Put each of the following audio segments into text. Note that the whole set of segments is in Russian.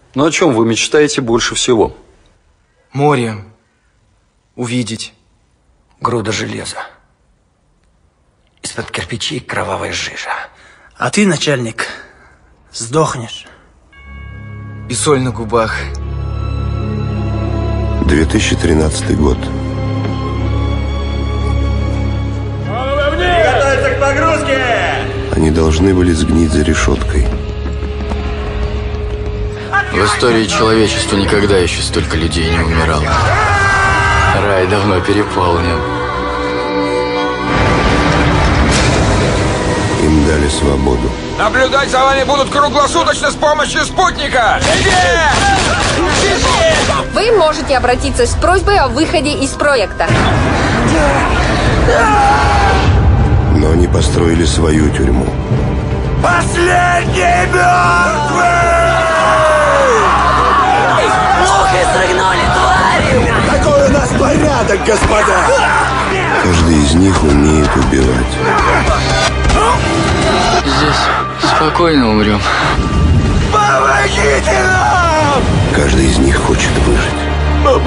Но о чем вы мечтаете больше всего? Море. Увидеть. Груда железа. Из-под кирпичей кровавая жижа. А ты, начальник, сдохнешь. И соль на губах. 2013 год. Готовиться к погрузке! Они должны были сгнить за решеткой. В истории человечества никогда еще столько людей не умирало. Рай давно переполнен. Им дали свободу. Наблюдать за вами будут круглосуточно с помощью спутника! Вы можете обратиться с просьбой о выходе из проекта. Но они построили свою тюрьму. Последний мертвый! Мухи срыгнули, твари! Какой у нас порядок, господа! Каждый из них умеет убивать. Здесь спокойно умрем. Помогите нам! Каждый из них хочет выжить.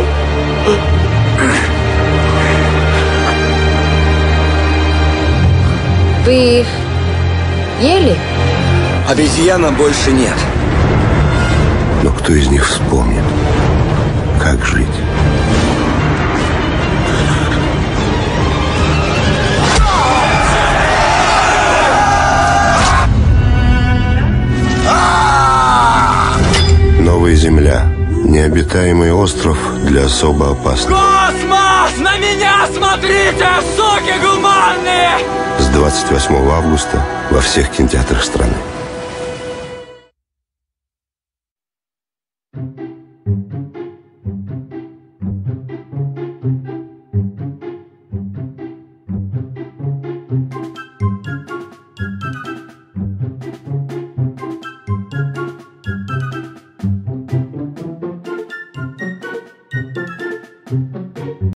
Вы ели? Обезьяна больше нет. Но кто из них вспомнит, как жить? Новая земля. Необитаемый остров для особо опасных. Космос! На меня смотрите, суки гуманные! С 28 августа во всех кинотеатрах страны.